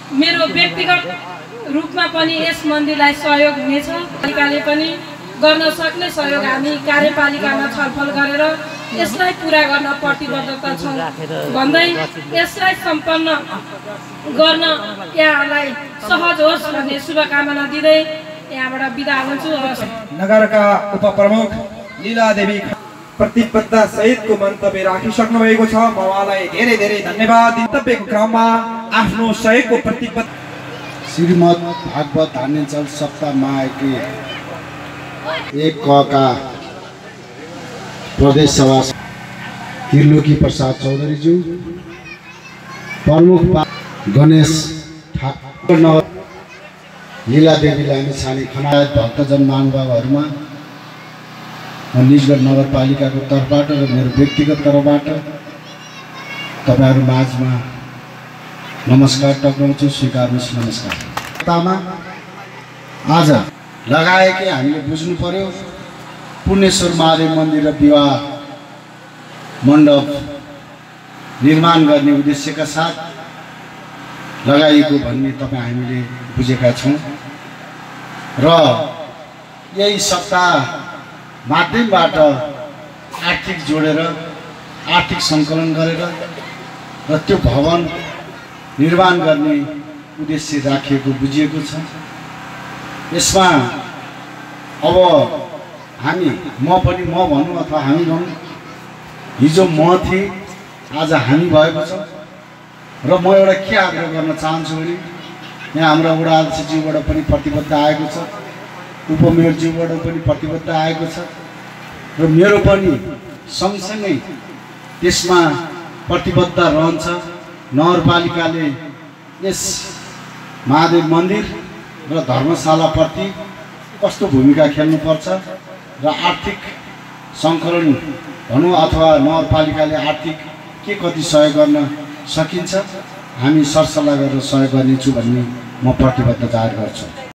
मेरो व्यक्तिगत रूपमा पनि यस मन्दिरलाई सहयोग हुनेछ। पालिकाले पनि गर्न सक्ने सहयोग हामी कार्यपालिकामा छलफल गरेर यसलाई पूरा गर्न प्रतिबद्धता छौँ भन्दै यसलाई सम्पन्न गर्न यहाँलाई सहज होस् भन्ने शुभकामना दिँदै यहाँबाट बिदा हुन्छु। नगरका उपप्रमुख लीलादेवी प्रतिबद्धता सहितको मन्तव्य राखिसक्नु भएको छ। म उहाँलाई धेरै धेरै धन्यवाद। मन्तव्यको क्रममा आफ्नो सहयोगको प्रतिबद्धता श्रीमद् भागवत धान्यञ्चल सप्ताह महायज्ञ 1 का प्रदेश सभा त्रिलोकी प्रसाद चौधरीज्यू, प्रमुख गणेश ठाकुर, नगर लीलादेवी लामिछाने खनायत भक्तजन महानुभावहरूमा निजगढ नगरपालिकाको तर्फबाट र मेरो व्यक्तिगत तर्फबाट तपाईँहरू माझमा नमस्कार टक्राउँछु। स्वीकार्नुहोस्। नमस्कार। आज लगाएकै हामीले बुझ्नु पर्यो, पुण्येश्वर महादेव मन्दिर र विवाह मण्डप निर्माण गर्ने उद्देश्यका साथ लगाइएको भन्ने तपाईँ हामीले बुझेका छौँ र यही सप्ताह माध्यमबाट आर्थिक जोडेर आर्थिक सङ्कलन गरेर र त्यो भवन निर्माण गर्ने उद्देश्य राखिएको बुझिएको छ। यसमा अब हामी म भनौँ अथवा हामी भनौँ, हिजो म थिएँ, आज हामी भएको छ र म एउटा के आग्रह गर्न चाहन्छु भने यहाँ हाम्रा वडा अध्यक्षज्यूबाट पनि प्रतिबद्ध आएको छ, उपमेयरज्यूबाट पनि प्रतिबद्ध आएको छ र मेरो पनि सँगसँगै त्यसमा प्रतिबद्ध रहन्छ। नगरपालिकाले यस महादेव मन्दिर र धर्मशालाप्रति कस्तो भूमिका खेल्नुपर्छ र आर्थिक सङ्कलन भनौँ अथवा नगरपालिकाले आर्थिक के कति सहयोग गर्न सकिन्छ हामी सरसल्लाह गरेर सहयोग गर्नेछु भन्ने म प्रतिबद्धता जाहेर गर्छु।